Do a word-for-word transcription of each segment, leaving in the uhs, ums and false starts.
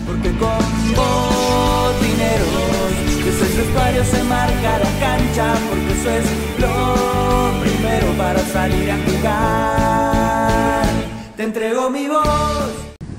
porque con botineros desde el vestuario se marca la cancha, porque eso es lo primero para salir a jugar. Te entrego mi voz.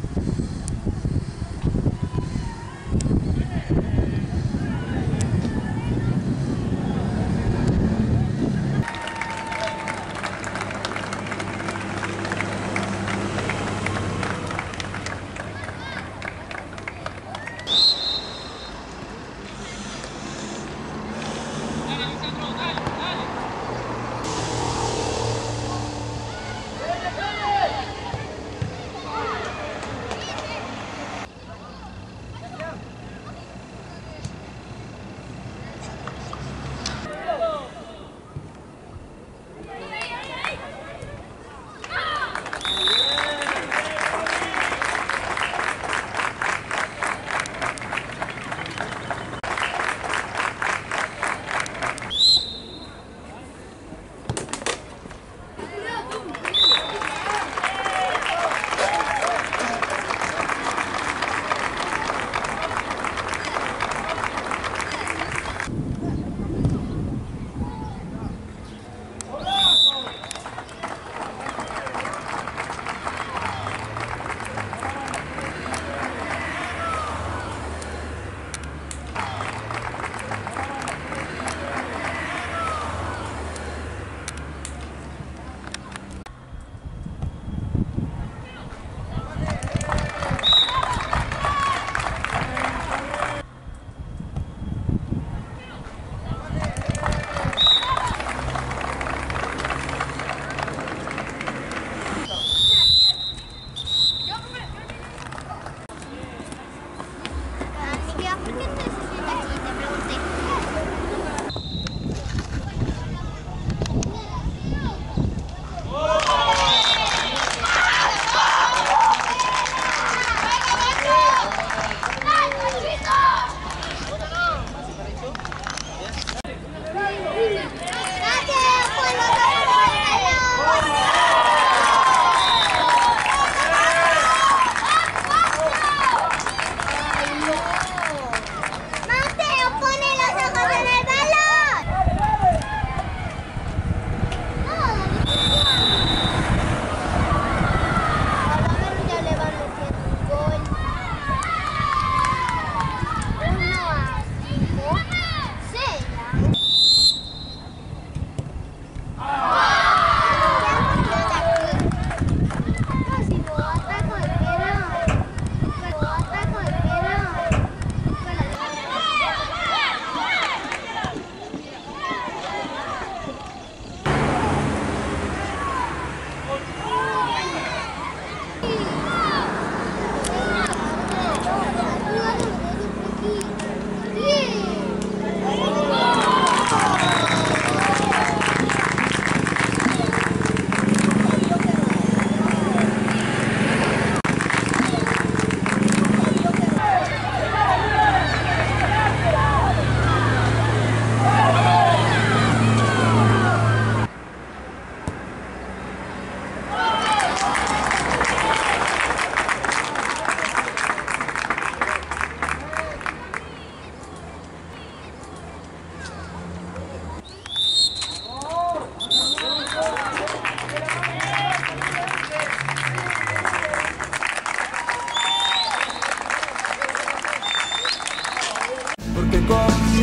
Porque con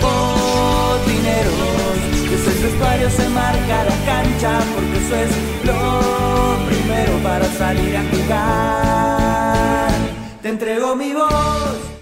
botineros desde el vestuario se marca la cancha, porque eso es lo primero para salir a jugar. Te entrego mi voz.